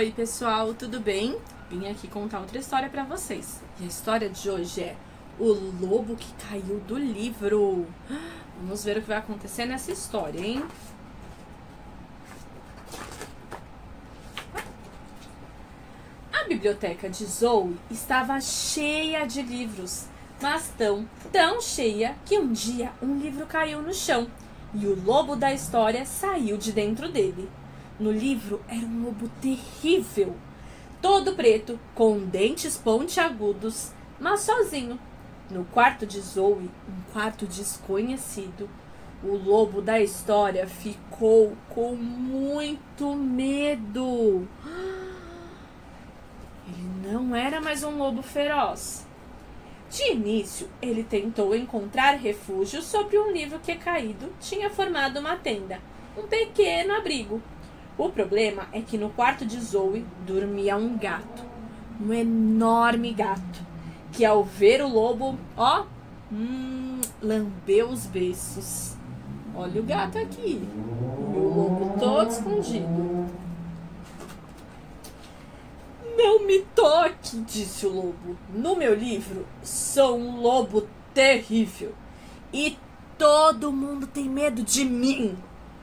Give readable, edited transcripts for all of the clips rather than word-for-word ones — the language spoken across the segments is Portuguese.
Oi pessoal, tudo bem? Vim aqui contar outra história pra vocês. E a história de hoje é O Lobo que Caiu do Livro. Vamos ver o que vai acontecer nessa história, hein? A biblioteca de Zoe estava cheia de livros, mas tão cheia que um dia um livro caiu no chão e o lobo da história saiu de dentro dele. No livro era um lobo terrível, todo preto, com dentes pontiagudos, mas sozinho. No quarto de Zoe, um quarto desconhecido, o lobo da história ficou com muito medo. Ele não era mais um lobo feroz. De início, ele tentou encontrar refúgio sobre um livro que caído tinha formado uma tenda, um pequeno abrigo. O problema é que no quarto de Zoe dormia um gato, um enorme gato, que ao ver o lobo, lambeu os beiços. Olha o gato aqui, e o lobo todo escondido. Não me toque, disse o lobo. No meu livro, sou um lobo terrível e todo mundo tem medo de mim.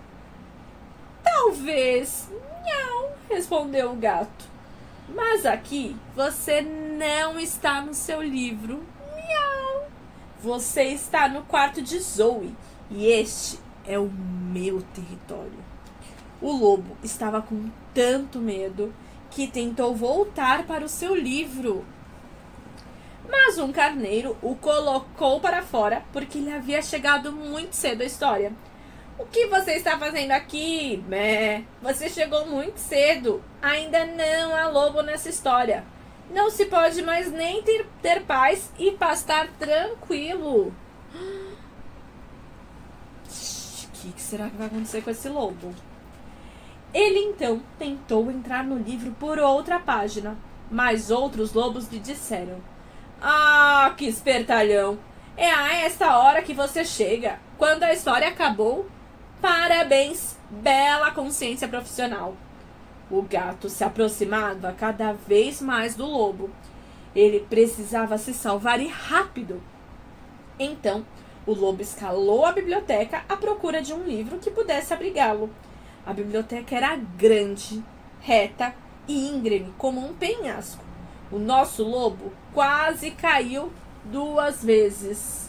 Talvez, não, respondeu o gato. Mas aqui você não está no seu livro. Miau. Você está no quarto de Zoe e este é o meu território. O lobo estava com tanto medo que tentou voltar para o seu livro. Mas um carneiro o colocou para fora porque ele havia chegado muito cedo à história. O que você está fazendo aqui? Você chegou muito cedo. Ainda não há lobo nessa história. Não se pode mais nem ter paz e pastar tranquilo. O que será que vai acontecer com esse lobo? Ele então tentou entrar no livro por outra página, mas outros lobos lhe disseram: Ah, que espertalhão! É a esta hora que você chega, quando a história acabou? Parabéns, bela consciência profissional. O gato se aproximava cada vez mais do lobo. Ele precisava se salvar e rápido. Então, o lobo escalou a biblioteca à procura de um livro que pudesse abrigá-lo. A biblioteca era grande, reta e íngreme como um penhasco. O nosso lobo quase caiu 2 vezes.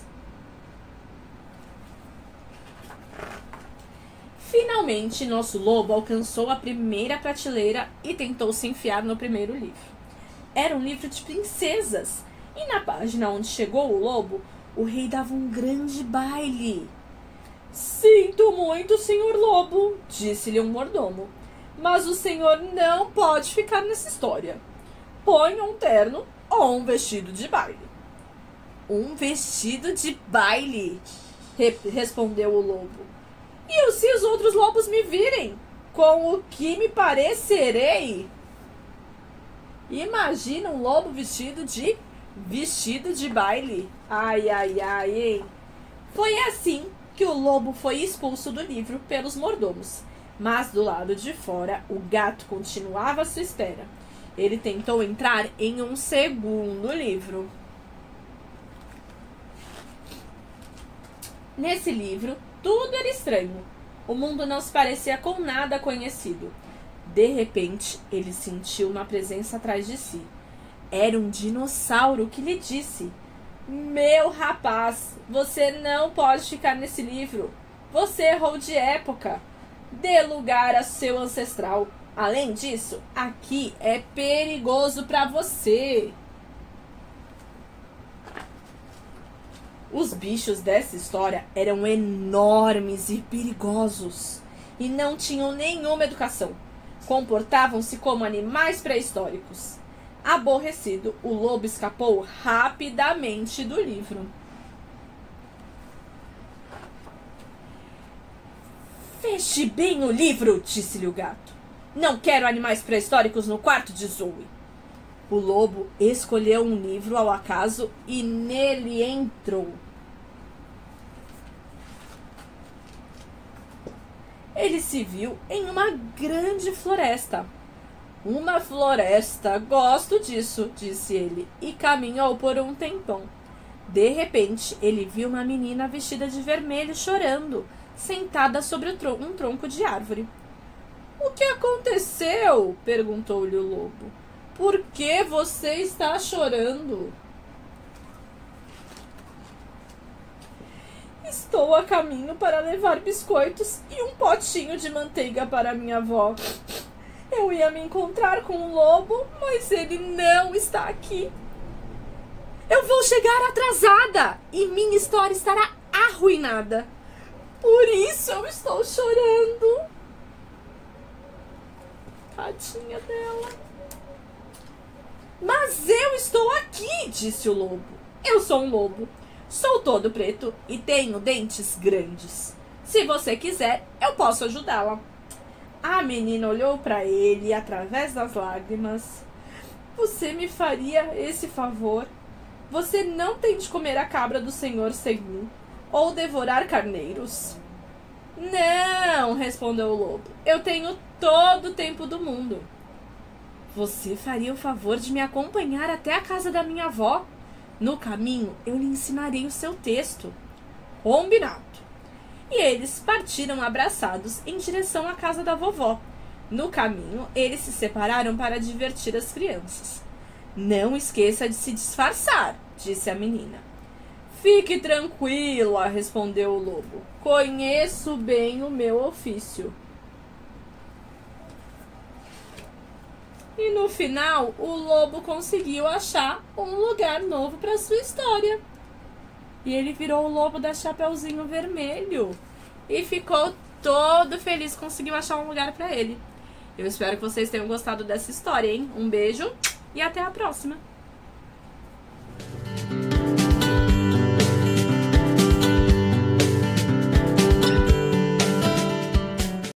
Finalmente, nosso lobo alcançou a primeira prateleira e tentou se enfiar no primeiro livro. Era um livro de princesas, e na página onde chegou o lobo, o rei dava um grande baile. Sinto muito, senhor lobo, disse-lhe um mordomo, mas o senhor não pode ficar nessa história. Põe um terno ou um vestido de baile. Um vestido de baile, respondeu o lobo. E se os outros lobos me virem, com o que me parecerei? Imagina um lobo vestido de baile. Ai, ai, ai, hein? Foi assim que o lobo foi expulso do livro pelos mordomos. Mas do lado de fora, o gato continuava à sua espera. Ele tentou entrar em um segundo livro. Nesse livro, tudo era estranho. O mundo não se parecia com nada conhecido. De repente, ele sentiu uma presença atrás de si. Era um dinossauro que lhe disse: Meu rapaz, você não pode ficar nesse livro. Você errou de época. Dê lugar a seu ancestral. Além disso, aqui é perigoso para você. Os bichos dessa história eram enormes e perigosos e não tinham nenhuma educação. Comportavam-se como animais pré-históricos. Aborrecido, o lobo escapou rapidamente do livro. Feche bem o livro, disse-lhe o gato. Não quero animais pré-históricos no quarto de Zoe. O lobo escolheu um livro ao acaso e nele entrou. Ele se viu em uma grande floresta. Uma floresta, gosto disso, disse ele, e caminhou por um tempão. De repente, ele viu uma menina vestida de vermelho chorando, sentada sobre um tronco de árvore. O que aconteceu? Perguntou-lhe o lobo. Por que você está chorando? Estou a caminho para levar biscoitos e um potinho de manteiga para minha avó. Eu ia me encontrar com o lobo, mas ele não está aqui. Eu vou chegar atrasada e minha história estará arruinada. Por isso eu estou chorando. Tadinha dela. Mas eu estou aqui, disse o lobo. Eu sou um lobo. Sou todo preto e tenho dentes grandes. Se você quiser, eu posso ajudá-la. A menina olhou para ele através das lágrimas. Você me faria esse favor? Você não tem de comer a cabra do senhor Segum ou devorar carneiros? Não, respondeu o lobo. Eu tenho todo o tempo do mundo. Você faria o favor de me acompanhar até a casa da minha avó? No caminho, eu lhe ensinarei o seu texto. Combinado. E eles partiram abraçados em direção à casa da vovó. No caminho, eles se separaram para divertir as crianças. Não esqueça de se disfarçar, disse a menina. Fique tranquila, respondeu o lobo. Conheço bem o meu ofício. E no final, o lobo conseguiu achar um lugar novo para sua história. E ele virou o lobo da Chapeuzinho Vermelho. E ficou todo feliz, conseguiu achar um lugar para ele. Eu espero que vocês tenham gostado dessa história, hein? Um beijo e até a próxima!